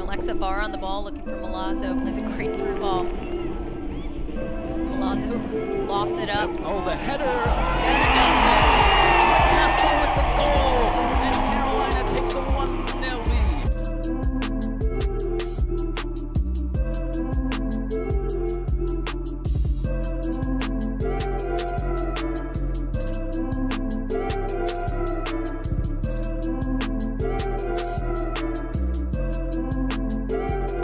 Alexa Barr on the ball, looking for Milazzo. Plays a great through ball. Milazzo lofts it up. Oh, the header. And it